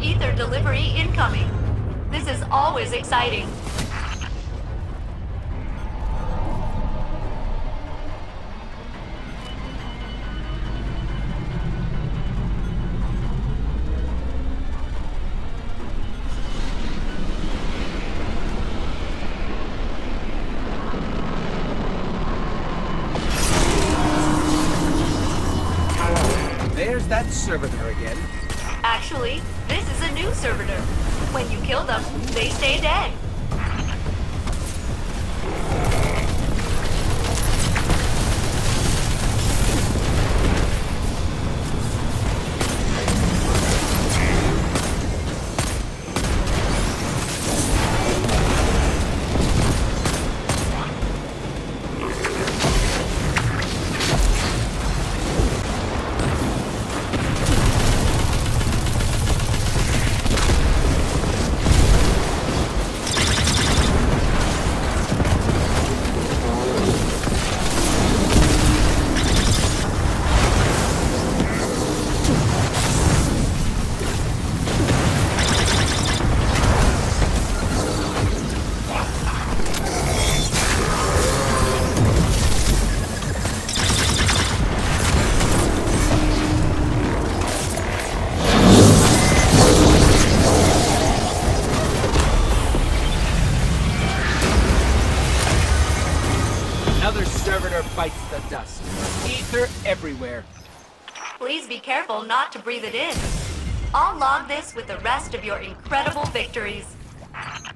Ether delivery incoming. This is always exciting. There's that servitor again. Actually, this is a new servitor. When you kill them, they stay dead. Another servitor bites the dust. Ether everywhere. Please be careful not to breathe it in. I'll log this with the rest of your incredible victories.